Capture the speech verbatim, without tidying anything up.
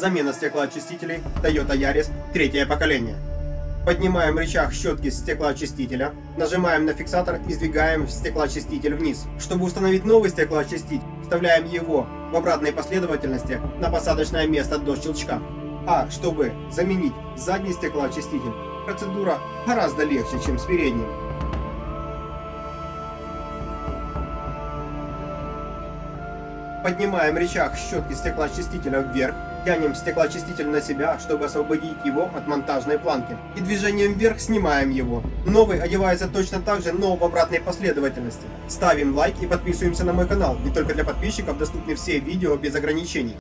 Замена стеклоочистителей Toyota Yaris третье поколение. Поднимаем рычаг щетки стеклоочистителя, нажимаем на фиксатор и сдвигаем стеклоочиститель вниз. Чтобы установить новый стеклоочиститель, вставляем его в обратной последовательности на посадочное место до щелчка. А чтобы заменить задний стеклоочиститель, процедура гораздо легче, чем с передним. Поднимаем рычаг щетки стеклоочистителя вверх, тянем стеклоочиститель на себя, чтобы освободить его от монтажной планки. И движением вверх снимаем его. Новый одевается точно так же, но в обратной последовательности. Ставим лайк и подписываемся на мой канал, ведь только для подписчиков доступны все видео без ограничений.